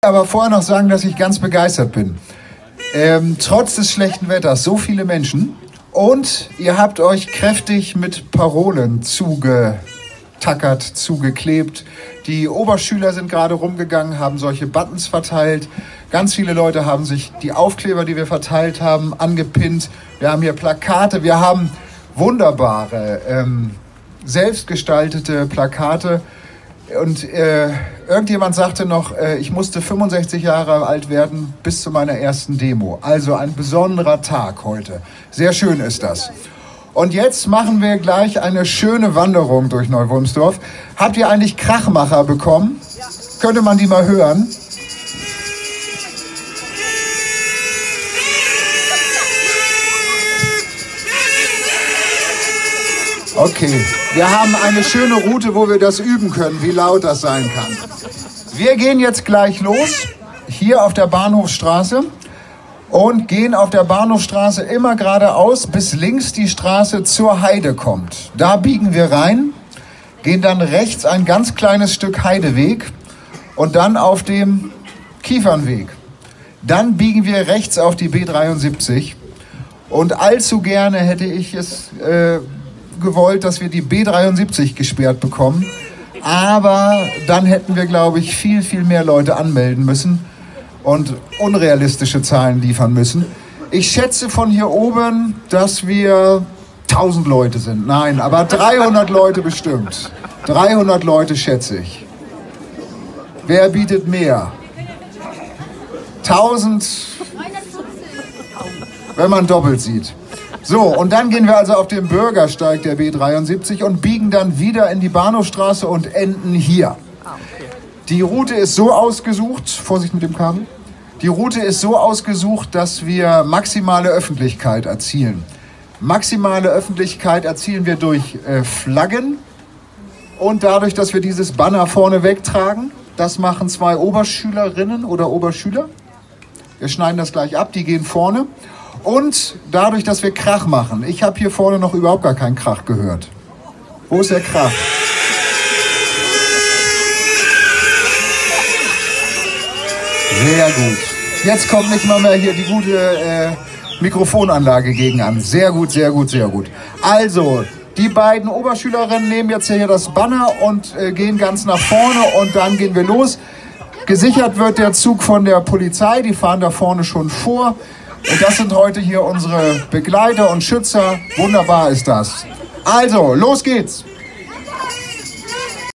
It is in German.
Aber vorher noch sagen, dass ich ganz begeistert bin. Trotz des schlechten Wetters so viele Menschen und ihr habt euch kräftig mit Parolen zugetackert, zugeklebt. Die Oberschüler sind gerade rumgegangen, haben solche Buttons verteilt. Ganz viele Leute haben sich die Aufkleber, die wir verteilt haben, angepinnt. Wir haben hier Plakate, wir haben wunderbare, selbstgestaltete Plakate. Und irgendjemand sagte noch, ich musste 65 Jahre alt werden bis zu meiner ersten Demo. Also ein besonderer Tag heute. Sehr schön ist das. Und jetzt machen wir gleich eine schöne Wanderung durch Neu-Wulmsdorf. Habt ihr eigentlich Krachmacher bekommen? Ja. Könnte man die mal hören? Okay, wir haben eine schöne Route, wo wir das üben können, wie laut das sein kann. Wir gehen jetzt gleich los, hier auf der Bahnhofstraße und gehen auf der Bahnhofstraße immer geradeaus, bis links die Straße zur Heide kommt. Da biegen wir rein, gehen dann rechts ein ganz kleines Stück Heideweg und dann auf dem Kiefernweg. Dann biegen wir rechts auf die B73 und allzu gerne hätte ich es gewollt, dass wir die B73 gesperrt bekommen, aber dann hätten wir, glaube ich, viel, viel mehr Leute anmelden müssen und unrealistische Zahlen liefern müssen. Ich schätze von hier oben, dass wir 1000 Leute sind. Nein, aber 300 Leute bestimmt. 300 Leute schätze ich. Wer bietet mehr? 1000, wenn man doppelt sieht. So, und dann gehen wir also auf den Bürgersteig der B73 und biegen dann wieder in die Bahnhofstraße und enden hier. Die Route ist so ausgesucht, Vorsicht mit dem Kabel, die Route ist so ausgesucht, dass wir maximale Öffentlichkeit erzielen. Maximale Öffentlichkeit erzielen wir durch Flaggen und dadurch, dass wir dieses Banner vorne wegtragen. Das machen 2 Oberschülerinnen oder Oberschüler. Wir schneiden das gleich ab, die gehen vorne. Und dadurch, dass wir Krach machen. Ich habe hier vorne noch überhaupt gar keinen Krach gehört. Wo ist der Krach? Sehr gut. Jetzt kommt nicht mal mehr hier die gute Mikrofonanlage gegen an. Sehr gut, sehr gut, sehr gut. Also, die beiden Oberschülerinnen nehmen jetzt hier das Banner und gehen ganz nach vorne und dann gehen wir los. Gesichert wird der Zug von der Polizei, die fahren da vorne schon vor. Und das sind heute hier unsere Begleiter und Schützer. Wunderbar ist das. Also, los geht's!